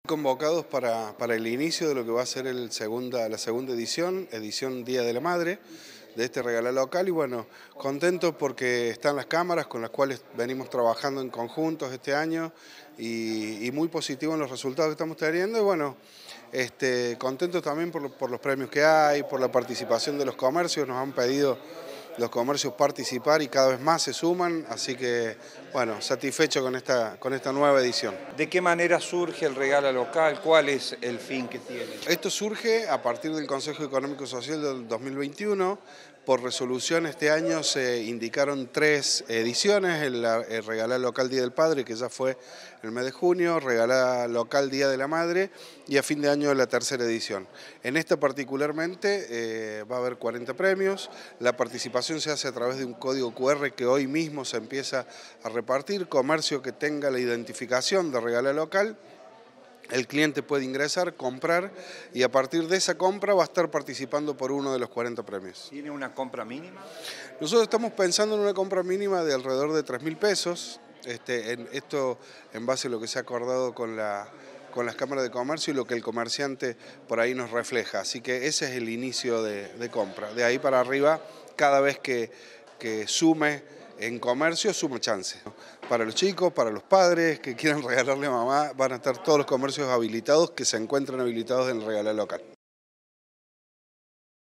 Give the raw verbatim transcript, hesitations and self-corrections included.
Convocados para, para el inicio de lo que va a ser el segunda, la segunda edición, edición Día de la Madre, de este regalo local. Y bueno, contentos porque están las cámaras con las cuales venimos trabajando en conjuntos este año y, y muy positivos en los resultados que estamos teniendo. Y bueno, este, contentos también por, por los premios que hay, por la participación de los comercios. Nos han pedido los comercios participar y cada vez más se suman, así que bueno, satisfecho con esta, con esta nueva edición. ¿De qué manera surge el regalo local? ¿Cuál es el fin que tiene? Esto surge a partir del Consejo Económico y Social del dos mil veintiuno. Por resolución este año se indicaron tres ediciones: el, el Regalá Local Día del Padre, que ya fue el mes de junio, Regalá Local Día de la Madre y a fin de año la tercera edición. En esta particularmente eh, va a haber cuarenta premios. La participación se hace a través de un código cu erre que hoy mismo se empieza a repartir. Comercio que tenga la identificación de Regalá Local, el cliente puede ingresar, comprar y a partir de esa compra va a estar participando por uno de los cuarenta premios. ¿Tiene una compra mínima? Nosotros estamos pensando en una compra mínima de alrededor de tres mil pesos. Este, en, esto en base a lo que se ha acordado con, la, con las cámaras de comercio y lo que el comerciante por ahí nos refleja. Así que ese es el inicio de, de compra. De ahí para arriba, cada vez que, que sume en comercio, suma chance. Para los chicos, para los padres que quieran regalarle a mamá, van a estar todos los comercios habilitados que se encuentran habilitados en el Regalá Local.